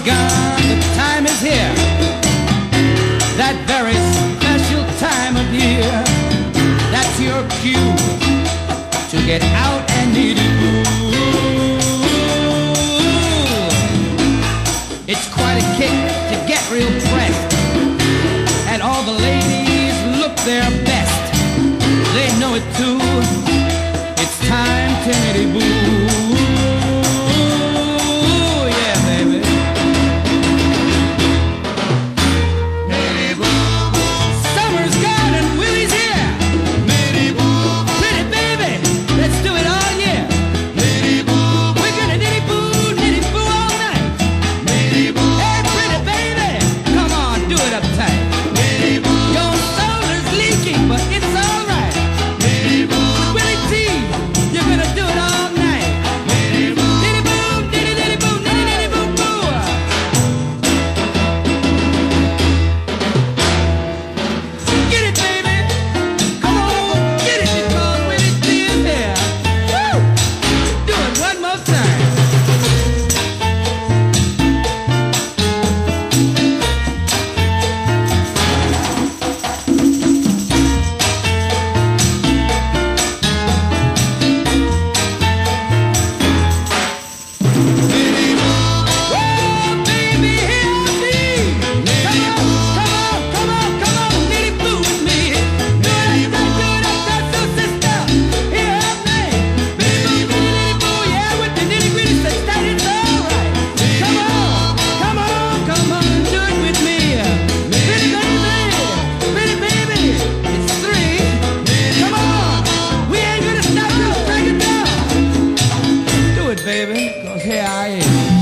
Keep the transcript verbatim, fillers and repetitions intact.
gone, the time is here. That very special time of year. That's your cue to get out and need it. It's quite a kick to get real pressed, and all the ladies look their best. They know it too. It's time to nitty boo. Yeah, baby. Nitty boo. Summer's gone and Willie's here. Nitty boo. Pretty baby, let's do it all year. Nitty boo. We're gonna nitty boo, nitty boo all night. Nitty boo. Hey, pretty baby, come on, do it uptight. Nitty boo. Your soul is leaking, but it's all right. Nitty boo. Willie T, you're gonna do it all night. Nitty boo. Nitty boo, nitty nitty boo, nitty nitty boo boo. Get it, baby. Come on, get it, because Willie T is here. Woo! Do it one more time. Whoa, baby, hear me. Come on, come on, come on, come on, nitty boo with me. Do it up, do it up, that's so sister. Hear me. Nitty boo, nitty boo, yeah, with the nitty gritty sex, that is all right. Come on, come on, come on, do it with me. Pretty baby, pretty baby, it's three. Come on, we ain't gonna stop till break it down. Do it, baby, 'cause here I am.